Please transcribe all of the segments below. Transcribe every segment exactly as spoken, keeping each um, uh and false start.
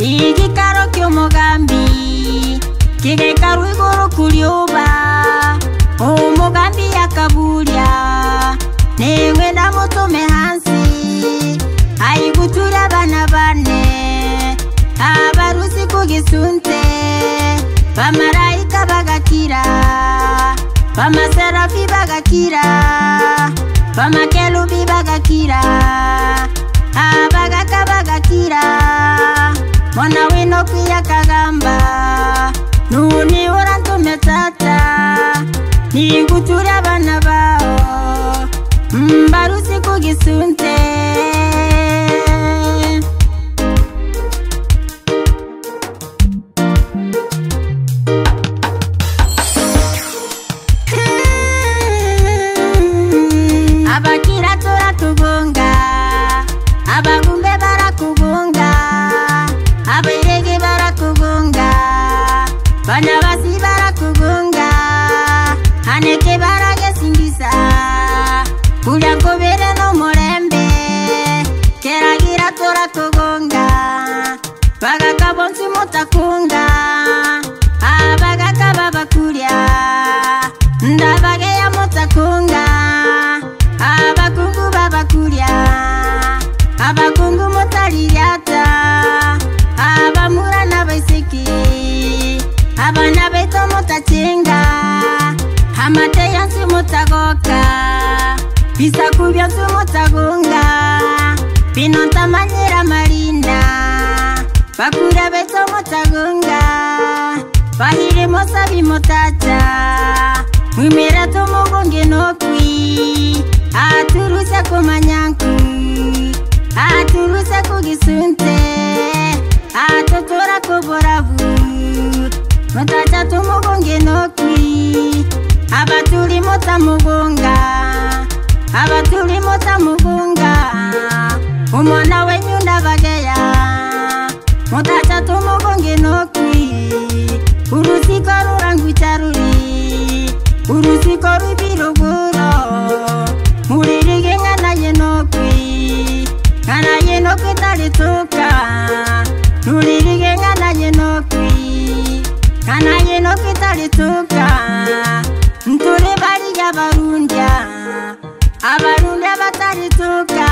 igikaro ky'omugambi kigekaru iguru kulyuba omugambi yakabulya newe ndamutume hansi ayigutura abana bane abarusi kugisunte bamarayika bagakira bamaserafi bagakira bamakerubi bagakira abagaka bagakira mwana wino kwiyakagamba nuni urantume tata nigutura abana bao mbarusi kugisunte abakira turakugunga abagumbe barakugunga abirege barakugunga bana basi barakugunga haneke baragesingisa kulya nkobere n'umurembe keragira turakugunga bagakabonsi mutakunga abagaka babakulya ndabageya mutakunga abakungu babakulya abakungu mutaliyata abamura n'abaisiki abana beto mutachinga amateyansi mutagoka bisaku byonsi mutagunga binontamanyira marinda bakura beto mutagunga bahiri mosabi mutacha mwimira tumugunge nokwi aturuse kumanyanku aturuse kugisunte atutura kuboravu mutacha tumugunge nokwi abatuli mutamugunga abatuli mutamugunga umwana wenyu ndabageya mutacha tumugunge nokwi urusiko rurangwicharuri urusiko rubiruguro muririge ngana yenokwi ngana yenokwi talituka nuririge ngana yenokwi ngana yenokwi talituka nturi bariga abarundya abarundya batalituka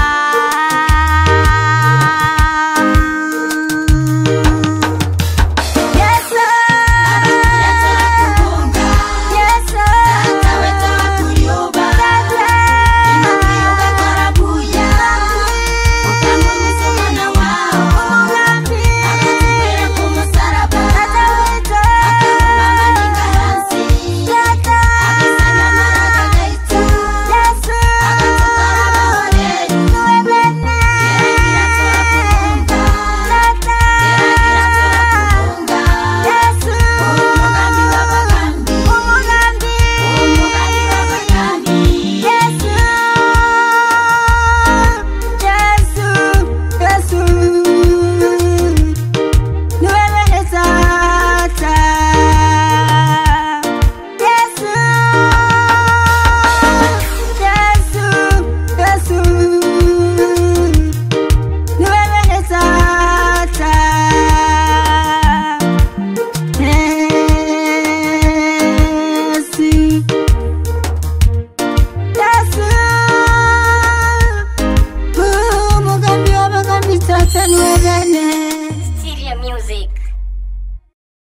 Stereo Music.